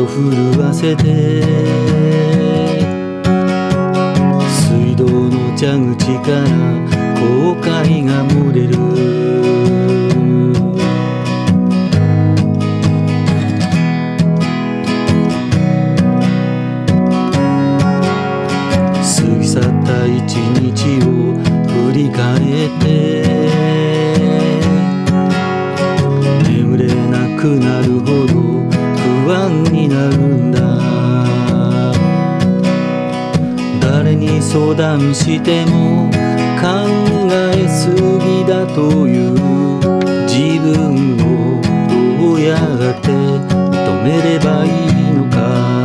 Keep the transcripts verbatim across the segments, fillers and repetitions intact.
震わせて水道の蛇口から後悔が漏れる。過ぎ去った一日を振り返って眠れなくなるほど不安になるんだ。誰に相談しても考えすぎだという自分をどうやって認めればいいのか。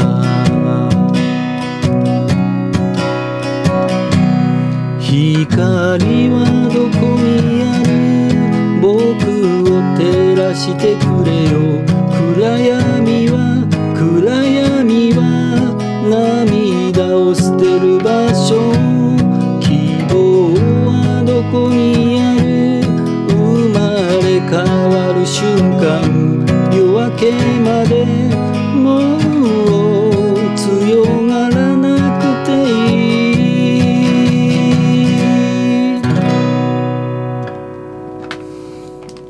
光はどこにある？僕を照らしてくれよ。暗闇は暗闇は涙を捨てる場所。希望はどこにある？生まれ変わる瞬間。夜明けまでもう